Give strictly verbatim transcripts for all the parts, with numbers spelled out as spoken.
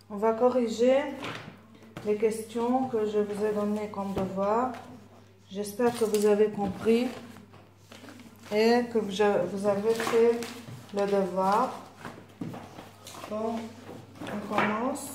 On va corriger les questions que je vous ai données comme devoir. J'espère que vous avez compris et que vous avez fait le devoir. Bon, on commence.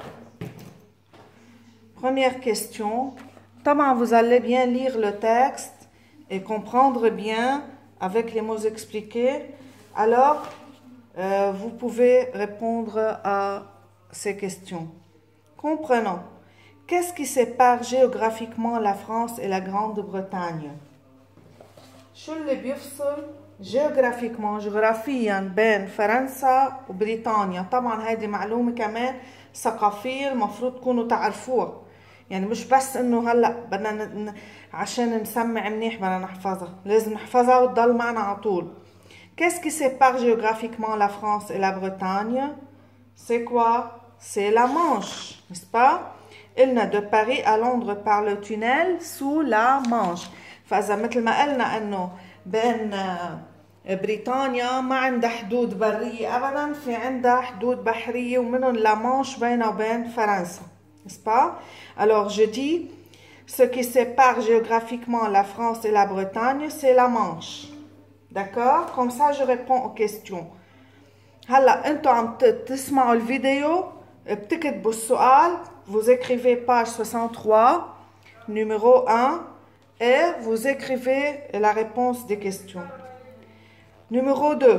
Première question. Comment vous allez bien lire le texte et comprendre bien avec les mots expliqués. Alors, euh, vous pouvez répondre à ces questions. Comprenons. Qu'est-ce qui sépare géographiquement la France et la Grande-Bretagne? شو اللي بيفصل géographiquement جغرافيا بين فرنسا وبريطانيا؟ طبعا هذه معلومة كمان ثقافية المفروض تكونوا تعرفوها، يعني مش بس انه هلا بدنا ن... عشان نسمع منيح بدنا نحفظها، لازم نحفظها وتضل معنا على طول. Qu'est-ce qui sépare géographiquement la France et la Bretagne? C'est quoi? C'est la Manche, n'est-ce pas? قلنا de Paris à Londres par le tunnel sous la Manche. فإذا مثل ما قلنا إنه بين بريطانيا ما عندها حدود برية أبدا، في عندها حدود بحرية ومنهم لا مانش بينها وبين فرنسا، n'est-ce pas? Alors je dis, ce qui sépare géographiquement la France et la Bretagne, c'est la Manche. D'accord? Comme ça je réponds aux questions. هلا انتوا عم تسمعوا الفيديو، بتكتبوا السؤال، vous écrivez page soixante-trois, numéro un, et vous écrivez la réponse des questions. Numéro deux.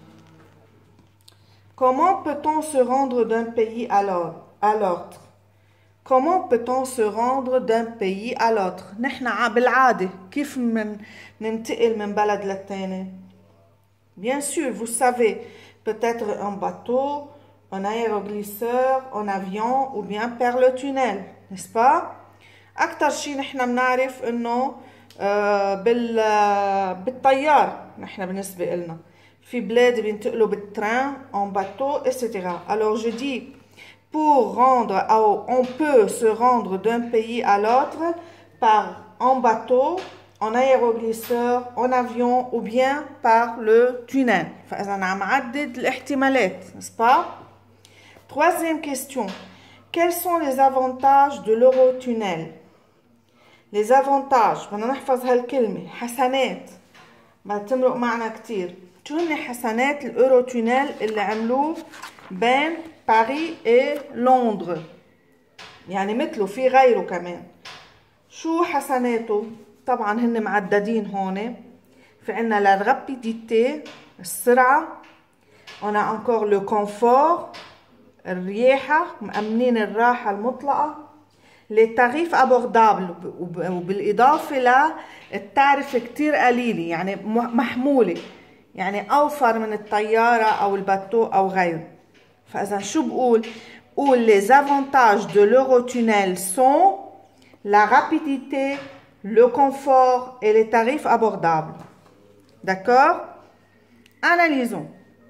Comment peut-on se rendre d'un pays à l'autre? Comment peut-on se rendre d'un pays à l'autre? نحن بالعادة كيف من ننتقل من بلد للتاني؟ Bien sûr, vous savez, peut-être un bateau, un aéroglisseur, un avion ou bien par le tunnel, n'est-ce pas? أكتر شيء نحن بنعرف إنه بال بالطيار نحن بالنسبة لنا. في بلاد بينتقلوا بالتران, en bateau, et cetera. Alors je dis, pour rendre, on peut se rendre d'un pays à l'autre par en bateau, en aéroglisseur, en avion ou bien par le tunnel. فإذا عم عدد الاحتمالات, n'est-ce pas? Troisième question. Quels sont les avantages de l'Eurotunnel? Les avantages, بدنا نحفظ هالكلمة، حسنات، بتمرق معنا كتير. شو هن حسنات الأوروتونيل اللي عملوه بين باريس و لندن؟ يعني مثله في غيره كمان. شو حسناته؟ طبعا هن معددين هون. في عنا la rapidité، السرعة. on a encore le confort، الرياحة، مأمنين الراحة المطلقة. les tarifs abordables، وبالإضافة للتعرفة كتير قليلة، يعني محمولة، يعني أوفر من الطيارة أو الباتو أو غيره. فإذا شو بقول؟ بقول les avantages de l'Eurotunnel sont la rapidité, le confort et les tarifs abordables. D'accord? Analysons.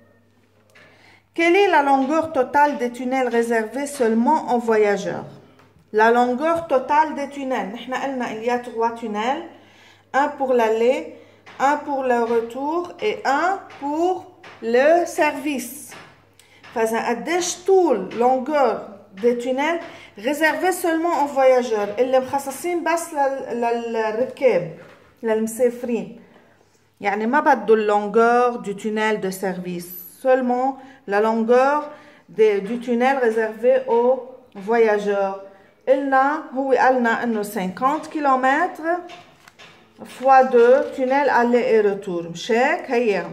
Quelle est la longueur totale des tunnels réservés seulement aux voyageurs? La longueur totale des tunnels. Nous avons il y a trois tunnels. Un pour l'aller, un pour le retour et un pour le service. فإذا قديش طول longueur des tunnels réservés seulement aux voyageurs اللي مخصصين بس للركاب للمسافرين. يعني ما بدو longueur du tunnel de service. Seulement la longueur de, du tunnel réservé aux voyageurs. قلنا هو قالنا انه cinquante kilomètres fois deux tunnel aller et retour. مش هيك؟ هي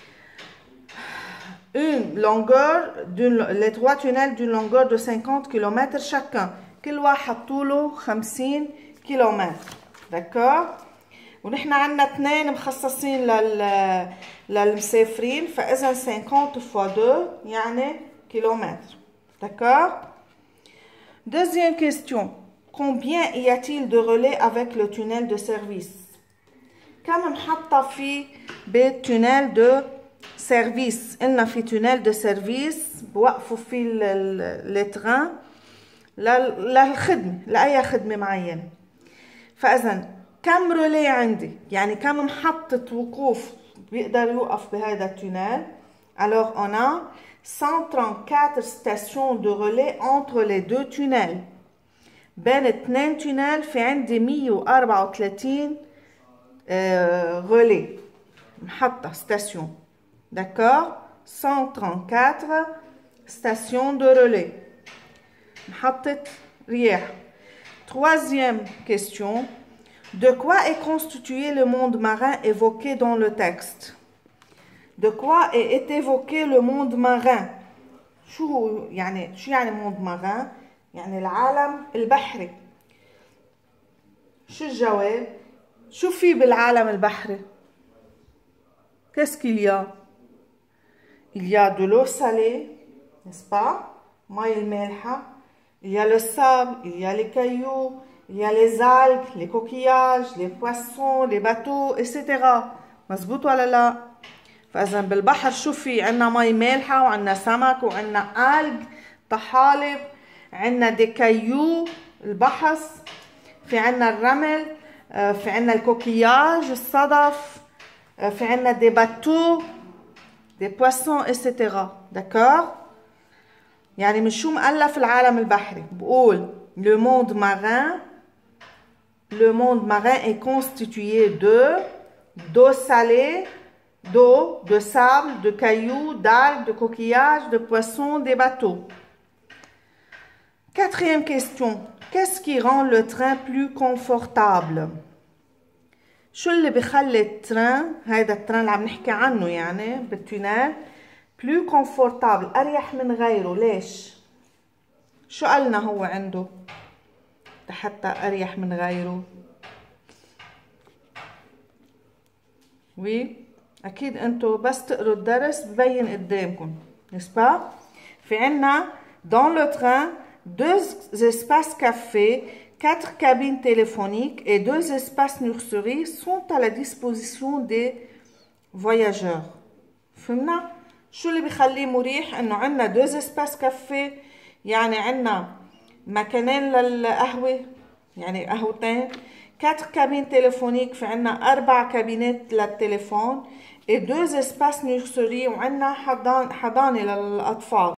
une longueur d'une, les trois tunnels d'une longueur de cinquante kilomètres chacun. كل واحد طوله خمسين kilomètres. d'accord? ونحن عندنا اثنين مخصصين لل للمسافرين، فاذا cinquante fois deux يعني kilomètres. d'accord? Deuxième question. Combien y a-t-il de relais avec le tunnel de service? كم محطة في بيت tunnel de service؟ قلنا في tunnel de service بوقفوا فيه التران للخدمة، لأي خدمة معينة. فإذا كم رولي عندي؟ يعني كم محطة وقوف بيقدر يوقف بهذا التونيل؟ Alors on a cent trente-quatre stations de relais entre les deux tunnels. بين اثنين تونيل في عندي مية وأربعة وثلاثين relais. محطة station. D'accord? cent trente-quatre stations de relais. محطة رياح. Troisième question. De quoi est constitué le monde marin évoqué dans le texte? De quoi est évoqué le monde marin؟ شو يعني شو يعني monde marin؟ يعني العالم البحري. شو الجواب؟ شو في بالعالم البحري؟ Qu'est-ce qu'il y a? Il y a de l'eau salée, n'est-ce pas? مي المالحة. Il y a le sable, il y a les cailloux, il y a les algues, les coquillages, les poissons, les bateaux, et cetera. مزبوط ولا لا؟ فإذا بالبحر شو في؟ عنا مي مالحة وعنا سمك وعنا ألج طحالب، عنا دي كايو البحث، في عنا الرمل، في عنا الكوكياج الصدف، في عنا دي باتو دي بواسون et cetera. D'accord? يعني من شو مؤلف العالم البحري؟ بقول le monde marin le monde marin est constitué de d'eau salée, d'eau, de sable, de cailloux, d'algues, de coquillages, de poissons, des bateaux. Quatrième question. Qu'est-ce qui rend le train plus confortable? شو اللي بخلي التران، هيدا التران اللي عم نحكي عنه يعني بالتونال، plus confortable، أريح من غيره؟ ليش؟ شو قالنا هو عنده حتى أريح من غيره؟ وي أكيد أنتو بس تقروا الدرس ببين قدامكم، n'est-ce pas؟ في عنا dans le train deux espaces café, quatre cabines téléphoniques et deux espaces nurserie sont à la disposition des voyageurs. فهمنا؟ شو اللي بيخليه مريح؟ إنه عنا deux espaces café، يعني عنا مكانين للقهوة، يعني قهوتين. quatre cabines téléphoniques، في عنا أربع كابينات للتليفون. et deux espaces nurserie، وعنا حضان حضانة للأطفال.